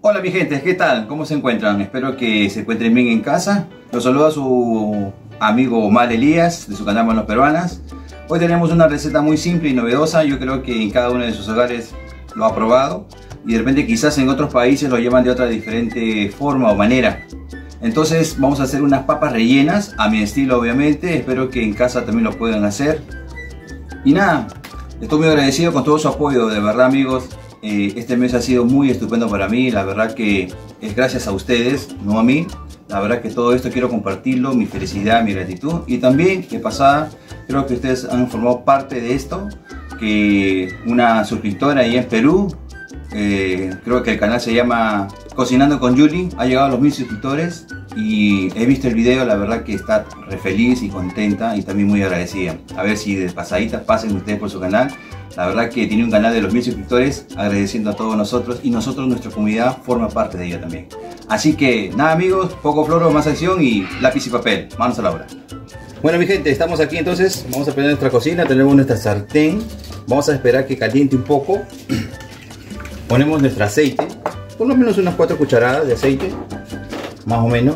Hola mi gente, ¿qué tal? ¿Cómo se encuentran? Espero que se encuentren bien en casa. Los saluda su amigo Omar Elías de su canal Manos Peruanas. Hoy tenemos una receta muy simple y novedosa. Yo creo que en cada uno de sus hogares lo ha probado y de repente quizás en otros países lo llevan de otra diferente forma o manera. Entonces vamos a hacer unas papas rellenas a mi estilo, obviamente. Espero que en casa también lo puedan hacer. Y nada, estoy muy agradecido con todo su apoyo, de verdad amigos. Este mes ha sido muy estupendo para mí, la verdad que es gracias a ustedes, no a mí. La verdad que todo esto quiero compartirlo, mi felicidad, mi gratitud. Y también, de pasada, creo que ustedes han formado parte de esto, que una suscriptora ahí en Perú, creo que el canal se llama Cocinando con Yuli, ha llegado a los 1000 suscriptores y he visto el video, la verdad que está re feliz y contenta y también muy agradecida. A ver si de pasadita pasen ustedes por su canal. La verdad que tiene un canal de los 1000 suscriptores, agradeciendo a todos nosotros y nosotros, nuestra comunidad, forma parte de ella también. Así que nada amigos, poco floro, más acción y lápiz y papel, manos a la obra. Bueno mi gente, estamos aquí entonces, vamos a prender nuestra cocina, tenemos nuestra sartén, vamos a esperar que caliente un poco. Ponemos nuestro aceite, por lo menos unas 4 cucharadas de aceite, más o menos.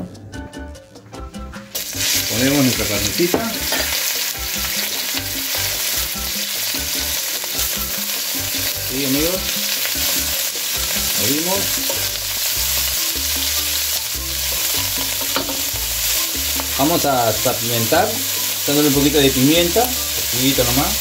Ponemos nuestra carnecita. Sí amigos, movimos. Vamos a salpimentar, dándole un poquito de pimienta, un poquito nomás.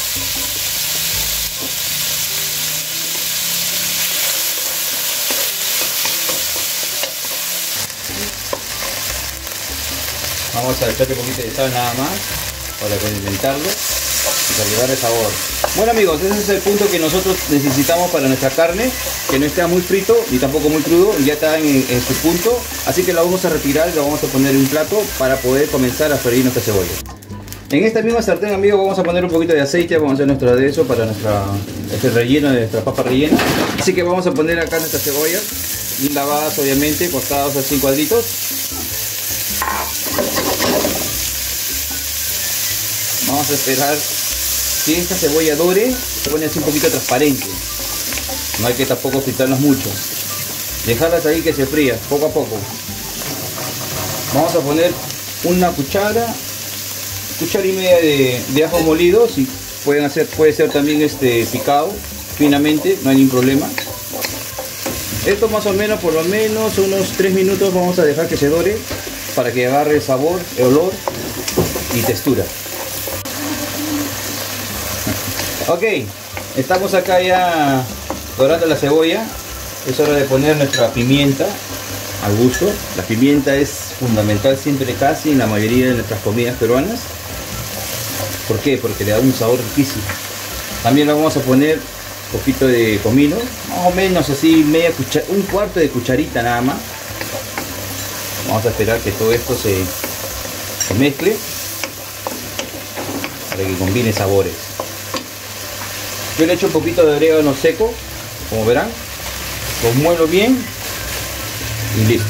Vamos a echarle un poquito de sal nada más para condimentarlo y para llevar el sabor. Bueno amigos, ese es el punto que nosotros necesitamos para nuestra carne, que no esté muy frito ni tampoco muy crudo, ya está en su punto, así que lo vamos a retirar y lo vamos a poner en un plato para poder comenzar a freír nuestra cebolla. En esta misma sartén amigos vamos a poner un poquito de aceite, vamos a hacer nuestro aderezo para este relleno de nuestra papa rellena. Así que vamos a poner acá nuestras cebollas, bien lavadas obviamente, cortadas así en cuadritos. Vamos a esperar que esta cebolla dore, se pone así un poquito transparente. No hay que tampoco fritarlas mucho. Dejarlas ahí que se fría, poco a poco. Vamos a poner una cuchara y media de ajo molido. Si pueden hacer, puede ser también picado finamente, no hay ningún problema. Esto más o menos, por lo menos unos 3 minutos vamos a dejar que se dore para que agarre el sabor, el olor y textura. Ok, estamos acá ya dorando la cebolla. Es hora de poner nuestra pimienta al gusto. La pimienta es fundamental siempre, casi en la mayoría de nuestras comidas peruanas. ¿Por qué? Porque le da un sabor riquísimo. También le vamos a poner un poquito de comino, más o menos así, un cuarto de cucharita nada más. Vamos a esperar que todo esto se mezcle para que combine sabores. Yo le echo un poquito de orégano seco, como verán, lo muelo bien y listo.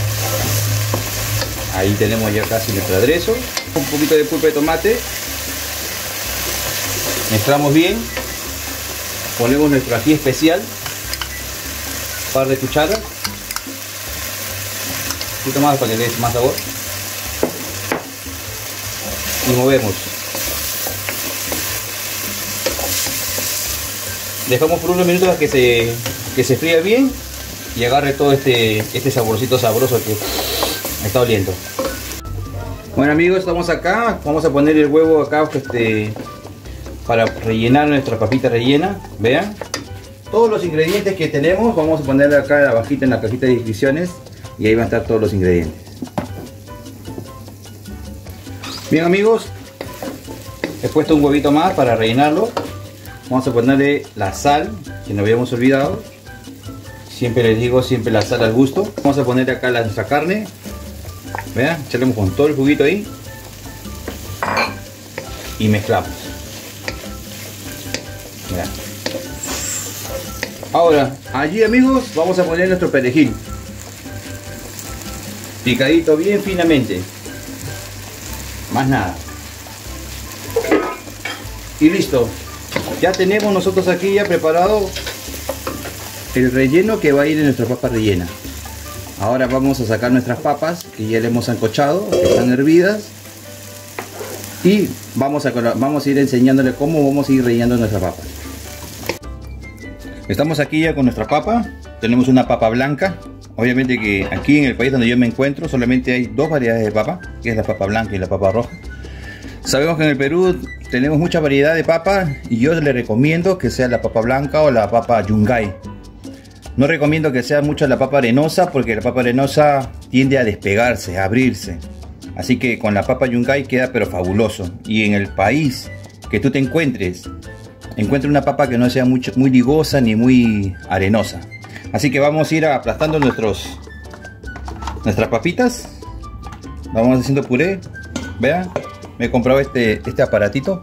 Ahí tenemos ya casi nuestro aderezo. Un poquito de pulpa de tomate, mezclamos bien, ponemos nuestro ají especial, un par de cucharas, un poquito más para que le dé más sabor, y movemos. Dejamos por unos minutos a que se fría bien y agarre todo este saborcito sabroso que me está oliendo. Bueno amigos, estamos acá, vamos a poner el huevo acá para rellenar nuestra papita rellena. Vean, todos los ingredientes que tenemos, vamos a ponerle acá abajito en la cajita de descripciones y ahí van a estar todos los ingredientes. Bien amigos, he puesto un huevito más para rellenarlo. Vamos a ponerle la sal, que no habíamos olvidado. Siempre les digo, siempre la sal al gusto. Vamos a poner acá nuestra carne. Vean, echaremos con todo el juguito ahí. Y mezclamos. Vean. Ahora, allí amigos, vamos a poner nuestro perejil. Picadito bien finamente. Más nada. Y listo. Ya tenemos nosotros aquí ya preparado el relleno que va a ir en nuestra papa rellena. Ahora vamos a sacar nuestras papas que ya le hemos sancochado, que están hervidas. Y vamos a ir enseñándole cómo vamos a ir rellenando nuestra papa. Estamos aquí ya con nuestra papa. Tenemos una papa blanca. Obviamente que aquí en el país donde yo me encuentro solamente hay dos variedades de papa, que es la papa blanca y la papa roja. Sabemos que en el Perú tenemos mucha variedad de papa y yo le recomiendo que sea la papa blanca o la papa yungay. No recomiendo que sea mucho la papa arenosa porque la papa arenosa tiende a despegarse, a abrirse. Así que con la papa yungay queda pero fabuloso. Y en el país que tú te encuentres, encuentra una papa que no sea muy ligosa ni muy arenosa. Así que vamos a ir aplastando nuestras papitas. Vamos haciendo puré. Vean, me he comprado este aparatito.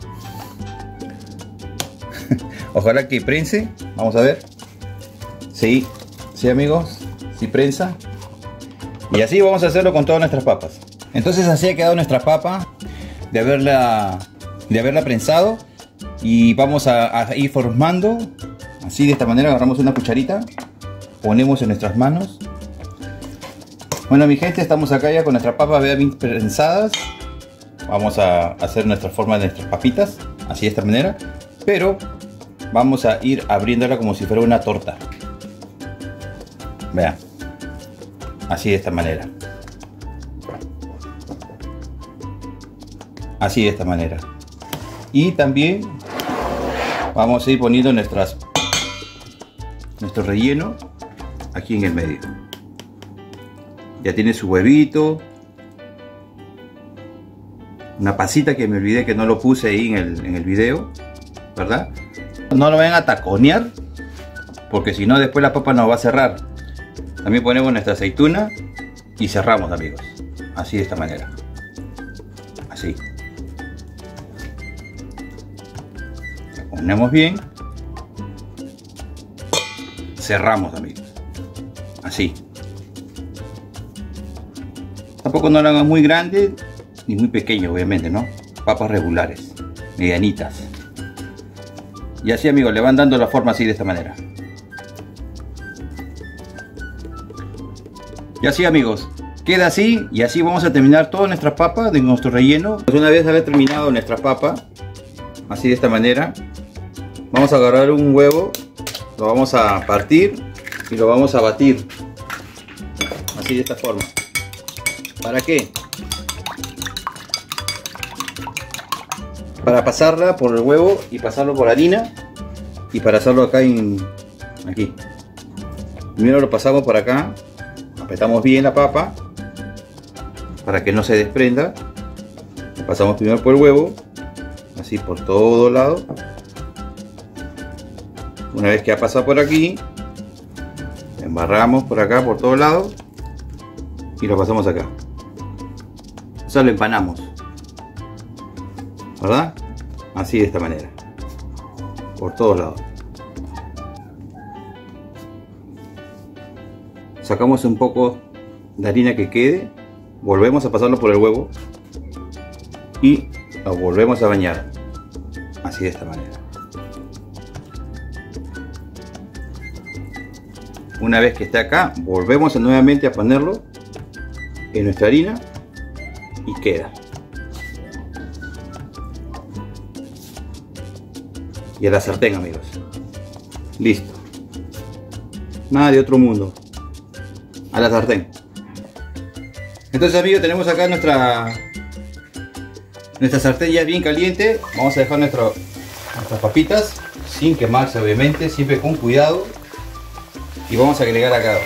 Ojalá que prense. Vamos a ver. Sí, amigos, sí prensa. Y así vamos a hacerlo con todas nuestras papas. Entonces así ha quedado nuestra papa de haberla prensado. Y vamos a ir formando. Así, de esta manera, agarramos una cucharita, ponemos en nuestras manos. Bueno, mi gente, estamos acá ya con nuestras papas bien prensadas. Vamos a hacer nuestra forma de nuestras papitas, así de esta manera. Pero vamos a ir abriéndola como si fuera una torta. Vean, así de esta manera. Así de esta manera. Y también vamos a ir poniendo nuestro relleno aquí en el medio. Ya tiene su huevito, una pasita que me olvidé que no lo puse ahí en el video, ¿verdad? No lo vayan a taconear porque si no después la papa nos va a cerrar. También ponemos nuestra aceituna y cerramos, amigos, así de esta manera, así. La ponemos bien, cerramos, amigos, así. Tampoco no lo hagan muy grande ni muy pequeño, obviamente, ¿no? Papas regulares, medianitas. Y así, amigos, le van dando la forma así de esta manera. Y así, amigos, queda así. Y así vamos a terminar todas nuestras papas de nuestro relleno. Pues una vez haber terminado nuestra papa, así de esta manera, vamos a agarrar un huevo, lo vamos a partir y lo vamos a batir. Así de esta forma. ¿Para qué? Para pasarla por el huevo y pasarlo por harina y para hacerlo acá aquí. Primero lo pasamos por acá, apretamos bien la papa para que no se desprenda. Lo pasamos primero por el huevo, así por todo lado. Una vez que ha pasado por aquí, embarramos por acá por todos lados y lo pasamos acá. O sea, lo empanamos, ¿verdad? Así de esta manera, por todos lados. Sacamos un poco de harina que quede, volvemos a pasarlo por el huevo y lo volvemos a bañar, así de esta manera. Una vez que esté acá, volvemos nuevamente a ponerlo en nuestra harina y queda. Y a la sartén, amigos. Listo. Nada de otro mundo. A la sartén. Entonces, amigos, tenemos acá nuestra sartén ya bien caliente. Vamos a dejar nuestras papitas sin quemarse, obviamente, siempre con cuidado. Y vamos a agregar acá.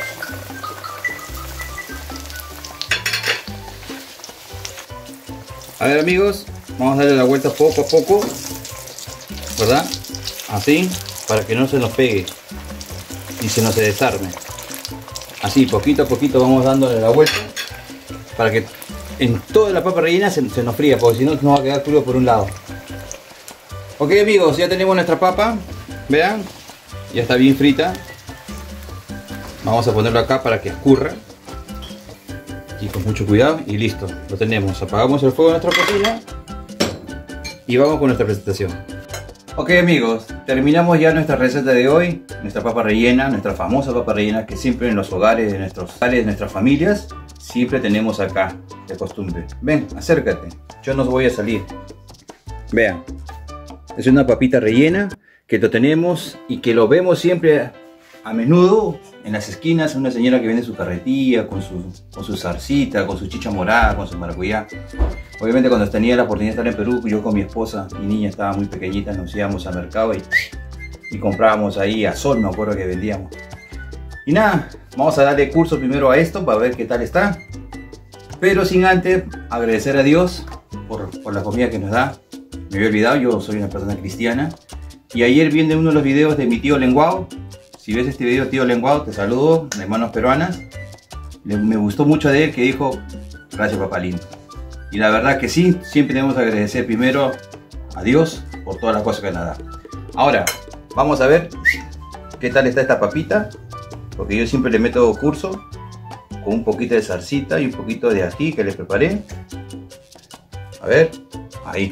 A ver, amigos, vamos a darle la vuelta poco a poco, ¿verdad? Así, para que no se nos pegue y se nos desarme. Así, poquito a poquito vamos dándole la vuelta para que en toda la papa rellena se nos fría, porque si no nos va a quedar crudo por un lado. Ok, amigos, ya tenemos nuestra papa, vean, ya está bien frita. Vamos a ponerlo acá para que escurra. Y con mucho cuidado y listo, lo tenemos. Apagamos el fuego de nuestra cocina y vamos con nuestra presentación. Ok amigos, terminamos ya nuestra receta de hoy, nuestra papa rellena, nuestra famosa papa rellena que siempre en los hogares de nuestras familias siempre tenemos acá de costumbre. Ven, acércate, yo no voy a salir. Vean, es una papita rellena que lo tenemos y que lo vemos siempre a menudo en las esquinas. Una señora que vende su carretilla con su zarcita, con su chicha morada, con su maracuyá. Obviamente cuando tenía la oportunidad de estar en Perú, yo con mi esposa, mi niña estaba muy pequeñita, nos íbamos al mercado y comprábamos ahí a sol, me acuerdo que vendíamos. Y nada, vamos a darle curso primero a esto para ver qué tal está. Pero sin antes agradecer a Dios por la comida que nos da. Me había olvidado, yo soy una persona cristiana. Y ayer viendo uno de los videos de mi tío Lenguao. Si ves este video, tío Lenguao, te saludo, de manos peruanas. Me gustó mucho de él que dijo, gracias papá lindo. Y la verdad que sí, siempre debemos agradecer primero a Dios por todas las cosas que nos da. Ahora, vamos a ver qué tal está esta papita. Porque yo siempre le meto curso con un poquito de zarcita y un poquito de ají que le preparé. A ver, ahí.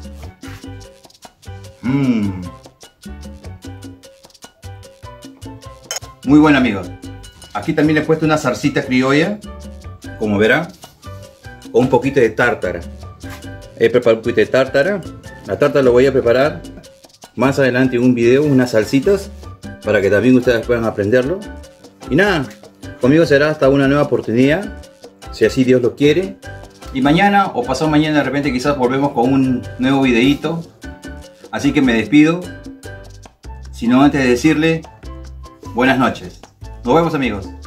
Muy bueno amigos. Aquí también le he puesto una zarcita criolla, como verán, con un poquito de tártara. He preparado un poquito de tártara. La tártara lo voy a preparar más adelante en un video, unas salsitas, para que también ustedes puedan aprenderlo. Y nada, conmigo será hasta una nueva oportunidad, si así Dios lo quiere. Y mañana o pasado mañana de repente quizás volvemos con un nuevo videito. Así que me despido, sino antes de decirle buenas noches. Nos vemos amigos.